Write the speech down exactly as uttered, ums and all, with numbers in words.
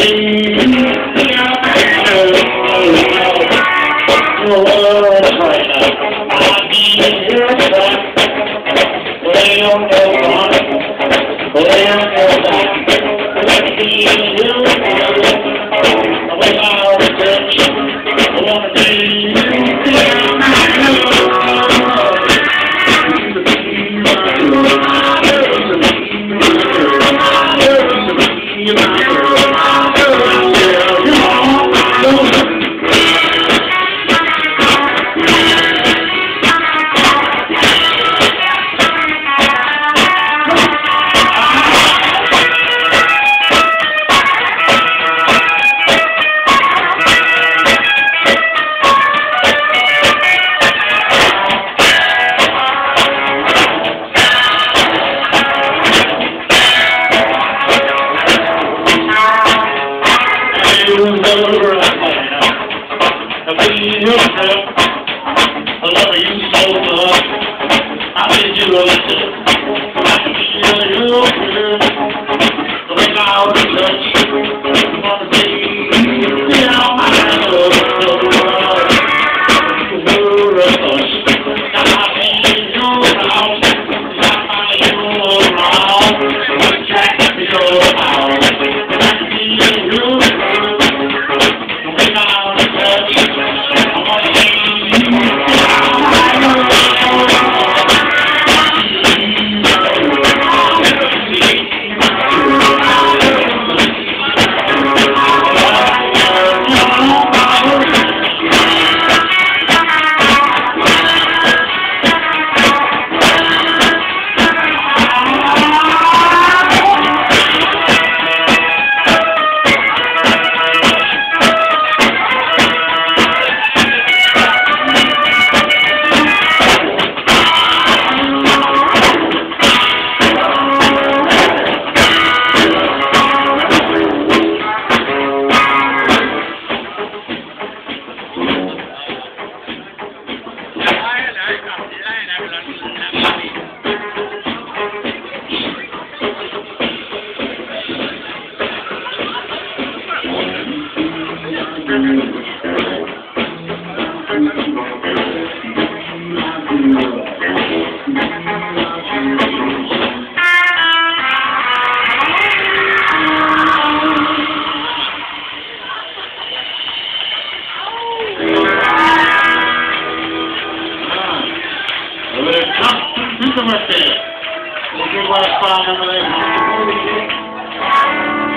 I love you so much. I bid you a listen. I can feel you, the way I was touch. I wanna see you know my love, love, you rush. I need you now. I find you around. One track to your house. I can feel you, the way I was touch. I wanna see you. This is what I found in the